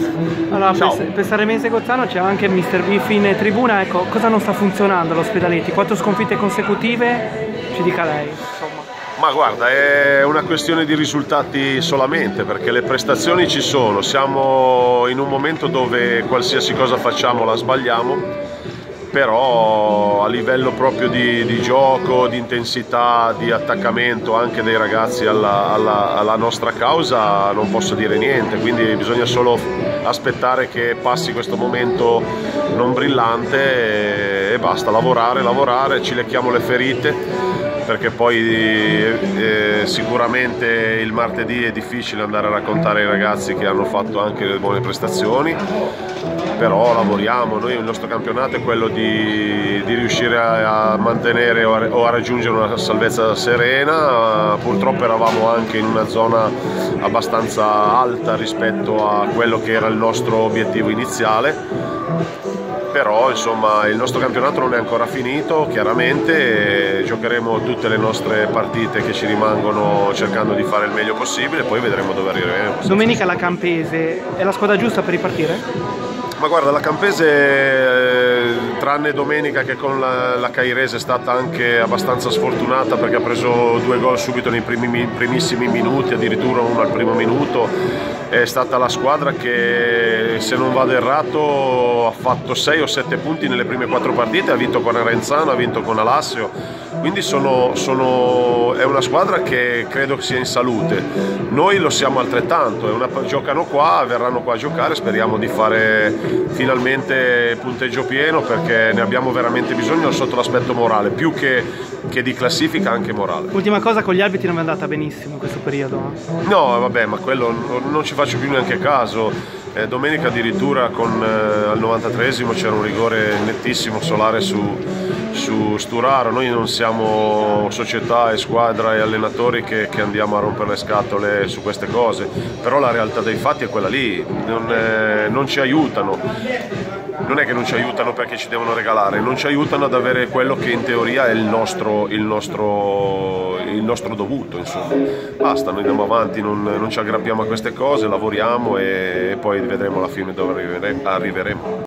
Allora, per Sarremense Gozzano c'è anche Mr. Beef in tribuna, ecco, cosa non sta funzionando all'Ospedaletti? 4 sconfitte consecutive, ci dica lei, insomma. Ma guarda, è una questione di risultati solamente, perché le prestazioni ci sono, siamo in un momento dove qualsiasi cosa facciamo la sbagliamo, però a livello proprio di gioco, di intensità, di attaccamento anche dei ragazzi alla nostra causa non posso dire niente, quindi bisogna solo aspettare che passi questo momento non brillante e basta, lavorare, ci lecchiamo le ferite, perché poi sicuramente il martedì è difficile andare a raccontare ai ragazzi che hanno fatto anche le buone prestazioni, però lavoriamo. Noi, il nostro campionato è quello di riuscire a mantenere o a raggiungere una salvezza serena. Purtroppo eravamo anche in una zona abbastanza alta rispetto a quello che era il nostro obiettivo iniziale, però insomma il nostro campionato non è ancora finito, chiaramente, e giocheremo tutte le nostre partite che ci rimangono cercando di fare il meglio possibile, poi vedremo dove arriveremo. Domenica la Campese è la squadra giusta per ripartire? Ma guarda, la Campese, tranne domenica che con la Cairese è stata anche abbastanza sfortunata perché ha preso 2 gol subito nei primissimi minuti, addirittura uno al primo minuto, è stata la squadra che, se non vado errato, ha fatto 6 o 7 punti nelle prime 4 partite, ha vinto con Arenzano, ha vinto con Alassio, quindi è una squadra che credo sia in salute. Noi lo siamo altrettanto, giocano qua, verranno qua a giocare, speriamo di fare finalmente punteggio pieno, perché ne abbiamo veramente bisogno sotto l'aspetto morale, più che di classifica, anche morale. Ultima cosa, con gli arbitri non è andata benissimo in questo periodo? No, vabbè, ma quello non ci faccio più neanche caso. Domenica addirittura al 93esimo c'era un rigore nettissimo solare su Sturaro. Noi non siamo società e squadra e allenatori che andiamo a rompere le scatole su queste cose, però la realtà dei fatti è quella lì, non ci aiutano. Non è che non ci aiutano perché ci devono regalare, non ci aiutano ad avere quello che in teoria è il nostro dovuto, insomma. Basta, noi andiamo avanti, non ci aggrappiamo a queste cose, lavoriamo e poi vedremo alla fine dove arriveremo.